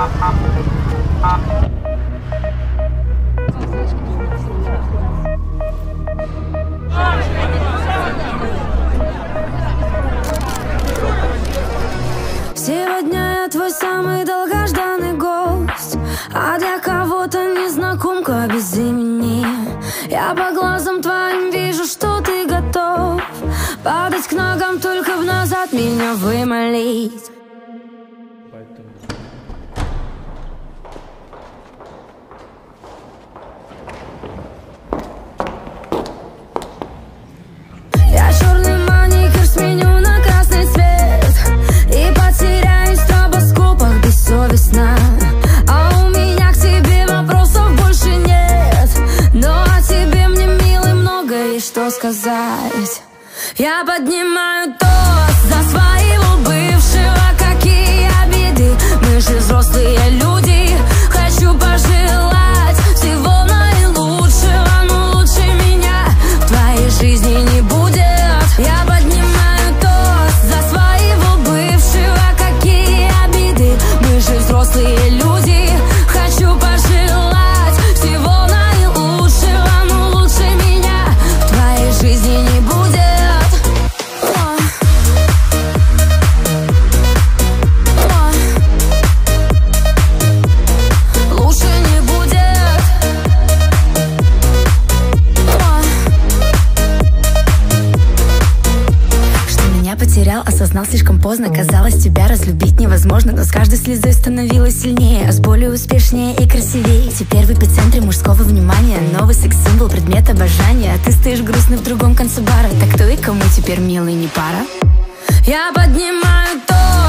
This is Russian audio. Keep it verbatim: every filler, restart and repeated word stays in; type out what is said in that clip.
Сегодня я твой самый долгожданный гость, а для кого-то незнакомка без имени. Я по глазам твоим вижу, что ты готов падать к ногам, только в назад меня вымолить. Я черный маникюр сменю на красный цвет и потеряюсь в стробоскопах бессовестно. А у меня к тебе вопросов больше нет, но о тебе мне, милый, много есть что сказать. Я поднимаю тост за своего бывшего, какие обиды, мы же взрослые люди. Хочу пожелать всего наилучшего, но лучше меня в твоей жизни не будет. Я поднимаю тост за своего бывшего, какие обиды, мы же взрослые люди. Хочу пожелать всего наилучшего, но лучше меня в твоей жизни не будет. Потерял, осознал слишком поздно. Казалось, тебя разлюбить невозможно, но с каждой слезой становилась сильнее, а с болью успешнее и красивее. Теперь в эпицентре мужского внимания, новый секс-символ, предмет обожания. А ты стоишь грустный в другом конце бара. Так кто и кому теперь, милый, не пара? Я поднимаю то